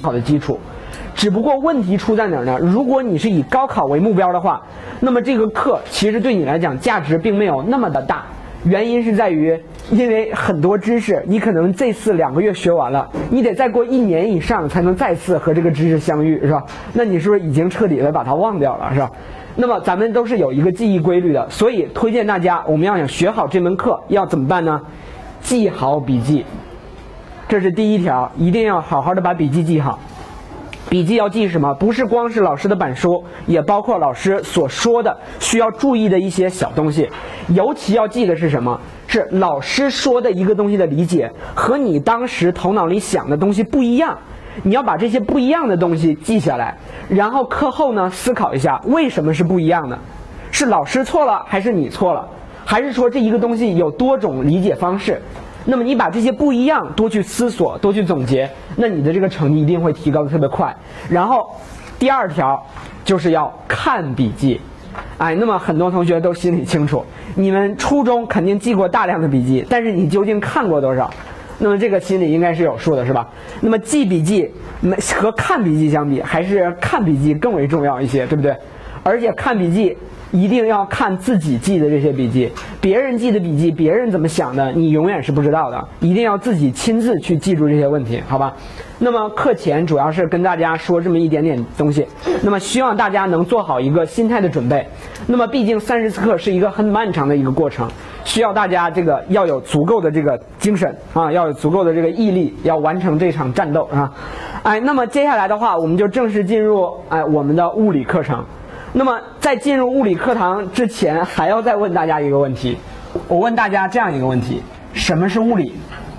好的基础。只不过问题出在哪儿呢？如果你是以高考为目标的话，那么这个课其实对你来讲价值并没有那么的大。原因是在于，因为很多知识你可能这次2个月学完了，你得再过1年以上才能再次和这个知识相遇，是吧？那你是不是已经彻底的把它忘掉了，是吧？那么咱们都是有一个记忆规律的，所以推荐大家，我们要想学好这门课，要怎么办呢？记好笔记，这是第一条，一定要好好的把笔记记好。笔记要记什么？不是光是老师的板书，也包括老师所说的需要注意的一些小东西。尤其要记的是什么？是老师说的一个东西的理解和你当时头脑里想的东西不一样。你要把这些不一样的东西记下来，然后课后呢思考一下为什么是不一样的，是老师错了还是你错了，还是说这一个东西有多种理解方式？那么你把这些不一样多去思索，多去总结，那你的这个成绩一定会提高的特别快。然后第2条就是要看笔记。那么很多同学都心里清楚，你们初中肯定记过大量的笔记，但是你究竟看过多少？那么这个心里应该是有数的，是吧？那么记笔记和看笔记相比，还是看笔记更为重要一些，对不对？而且看笔记一定要看自己记的这些笔记，别人记的笔记，别人怎么想的，你永远是不知道的，一定要自己亲自去记住这些问题，好吧？那么课前主要是跟大家说这么一点点东西，那么希望大家能做好一个心态的准备。那么毕竟30次课是一个很漫长的一个过程，需要大家这个要有足够的这个精神啊，要有足够的这个毅力，要完成这场战斗啊。那么接下来的话，我们就正式进入我们的物理课程。那么在进入物理课堂之前，还要再问大家一个问题。我问大家这样一个问题：什么是物理？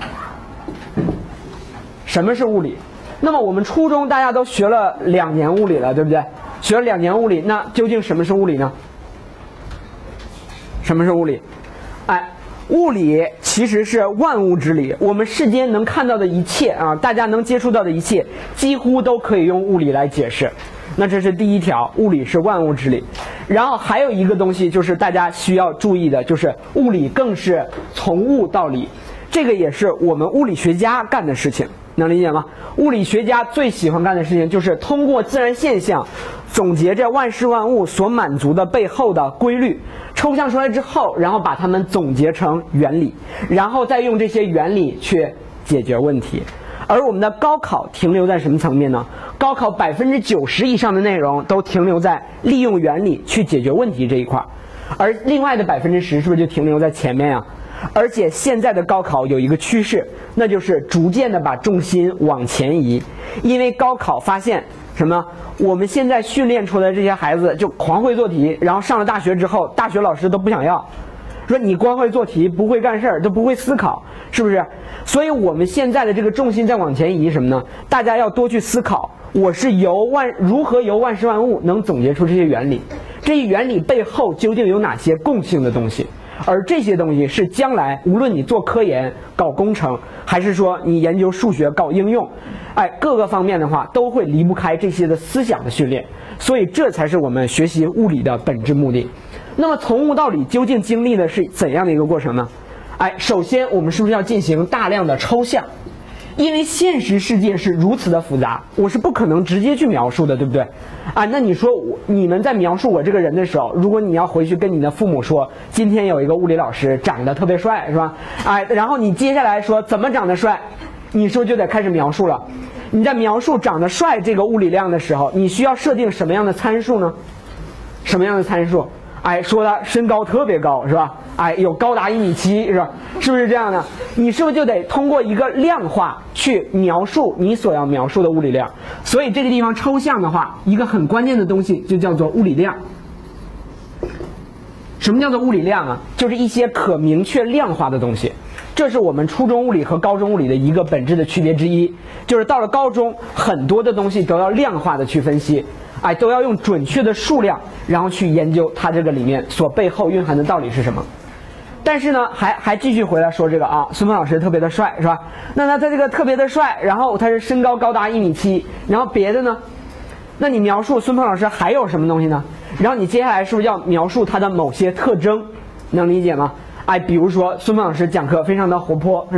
什么是物理？那么我们初中大家都学了2年物理了，对不对？学了2年物理，那究竟什么是物理呢？什么是物理？物理其实是万物之理，我们世间能看到的一切啊，大家能接触到的一切，几乎都可以用物理来解释。那这是第1条，物理是万物之理。然后还有一个东西就是大家需要注意的，就是物理更是从物到理，这个也是我们物理学家干的事情，能理解吗？物理学家最喜欢干的事情就是通过自然现象总结这万事万物所满足的背后的规律，抽象出来之后，然后把它们总结成原理，然后再用这些原理去解决问题。而我们的高考停留在什么层面呢？高考90%以上的内容都停留在利用原理去解决问题这一块，而另外的10%是不是就停留在前面呀？而且现在的高考有一个趋势，那就是逐渐的把重心往前移。因为高考发现什么？我们现在训练出来的这些孩子就狂会做题，然后上了大学之后，大学老师都不想要，说你光会做题不会干事儿，都不会思考，是不是？所以我们现在的这个重心在往前移什么呢？大家要多去思考，我是如何由万事万物能总结出这些原理，这些原理背后究竟有哪些共性的东西？而这些东西是将来无论你做科研、搞工程，还是说你研究数学、搞应用，各个方面的话都会离不开这些的思想的训练。所以这才是我们学习物理的本质目的。那么从物到理究竟经历的是怎样的一个过程呢？首先我们是不是要进行大量的抽象？因为现实世界是如此的复杂，我是不可能直接去描述的，对不对？那你说你们在描述我这个人的时候，如果你要回去跟你的父母说，今天有一个物理老师长得特别帅，是吧？然后你接下来说怎么长得帅，你是不是就得开始描述了？你在描述长得帅这个物理量的时候，你需要设定什么样的参数呢？什么样的参数？说他身高特别高，是吧？有高达1.7米，是吧？是不是这样的？你是不是就得通过一个量化去描述你所要描述的物理量？所以这个地方抽象的话，一个很关键的东西就叫做物理量。什么叫做物理量啊？就是一些可明确量化的东西。这是我们初中物理和高中物理的一个本质的区别之一，就是到了高中，很多的东西都要量化的去分析。都要用准确的数量，然后去研究它这个里面所背后蕴含的道理是什么。但是呢，还继续回来说这个孙鹏老师特别的帅，是吧？那他这个特别的帅，然后他是身高高达1.7米，然后别的呢？那你描述孙鹏老师还有什么东西呢？然后你接下来是不是要描述他的某些特征？能理解吗？比如说孙鹏老师讲课非常的活泼，是吧？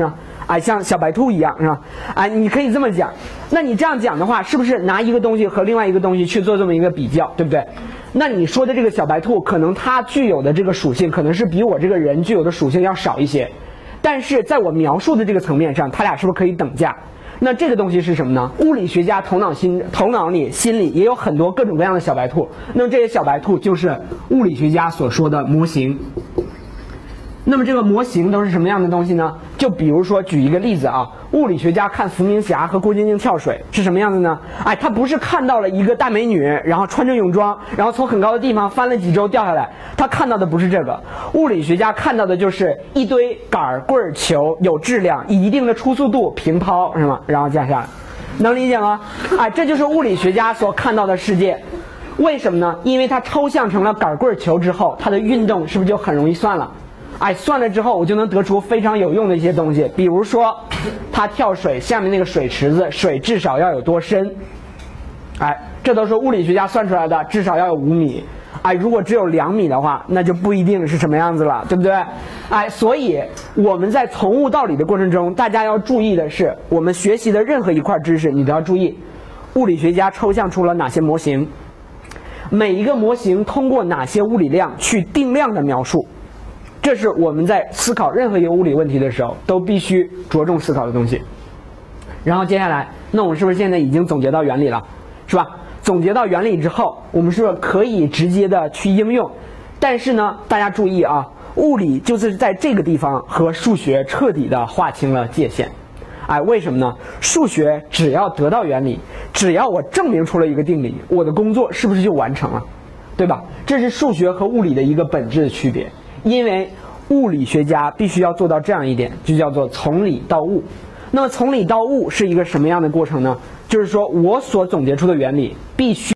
哎，像小白兔一样，是吧？哎，你可以这么讲。那你这样讲的话，是不是拿一个东西和另外一个东西去做这么一个比较，对不对？那你说的这个小白兔，可能它具有的这个属性，可能是比我这个人具有的属性要少一些，但是在我描述的这个层面上，它俩是不是可以等价？那这个东西是什么呢？物理学家头脑里、心里也有很多各种各样的小白兔，那么这些小白兔就是物理学家所说的模型。那么这个模型都是什么样的东西呢？就比如说举一个例子啊，物理学家看伏明霞和郭晶晶跳水是什么样子呢？哎，他不是看到了一个大美女，然后穿着泳装，然后从很高的地方翻了几周掉下来，他看到的不是这个。物理学家看到的就是一堆杆棍球，有质量，以一定的初速度平抛，是吗？然后降下来，能理解吗？哎，这就是物理学家所看到的世界。为什么呢？因为它抽象成了杆棍球之后，它的运动是不是就很容易算了？哎，算了之后我就能得出非常有用的一些东西，比如说他跳水下面那个水池子水至少要有多深，哎，这都是物理学家算出来的，至少要有5米。哎，如果只有2米的话，那就不一定是什么样子了，对不对？哎，所以我们在从悟道理的过程中，大家要注意的是，我们学习的任何一块知识，你都要注意，物理学家抽象出了哪些模型，每一个模型通过哪些物理量去定量的描述。这是我们在思考任何一个物理问题的时候都必须着重思考的东西。然后接下来，那我们是不是现在已经总结到原理了，是吧？总结到原理之后，我们是不是可以直接的去应用？但是呢，大家注意啊，物理就是在这个地方和数学彻底的划清了界限。哎，为什么呢？数学只要得到原理，只要我证明出了一个定理，我的工作是不是就完成了？对吧？这是数学和物理的一个本质的区别。因为物理学家必须要做到这样一点，就叫做从理到悟。那么从理到悟是一个什么样的过程呢？就是说我所总结出的原理必须